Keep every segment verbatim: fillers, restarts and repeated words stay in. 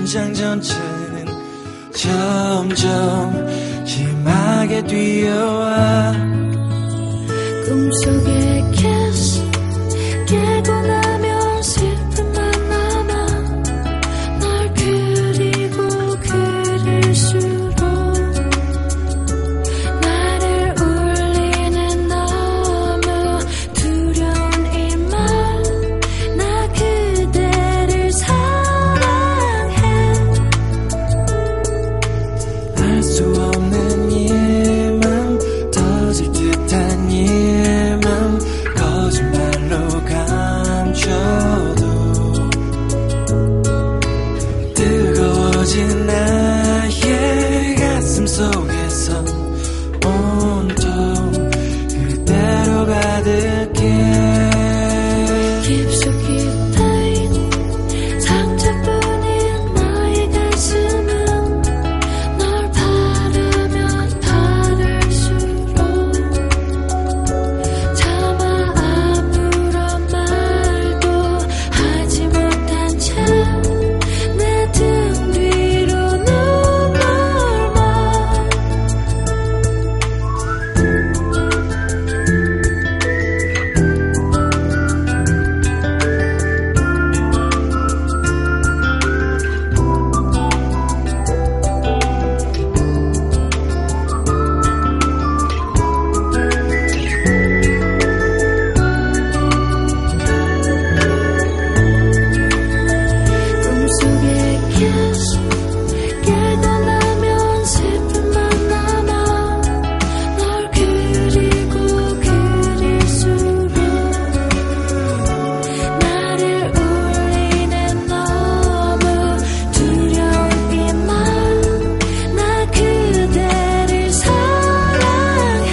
심장 전체는 점점 심하게 뛰어와. 꿈속의 kiss 깨고 나면 슬픔만 남아. 널 그리고 그릴수록 나를 울리는 너무 두려운 이 말. 나 그대를 사랑해. 알 수 없는 이 맘, 터질 듯한 이 맘, 거짓말로 감춰도 뜨거워진 나의 가슴 속에선 온통 그대로 가득해. 깊숙이 파인 상처뿐인 나의 가슴은 널 바라면 바랄수록 차마 아무런 말도 하지 못한 채 내 등 뒤로 눈물만. 꿈속의 kiss 깨고 나면 슬픔만 남아. 널 그리고 그릴수록 나를 울리는 너무 두려운 이 말. 나 그대를 사랑해.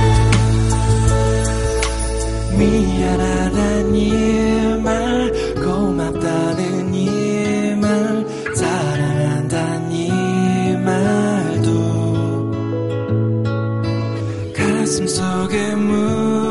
미안하단 이 말, 고맙다는 이 말, 사랑한단 이 말도 가슴 속에 묻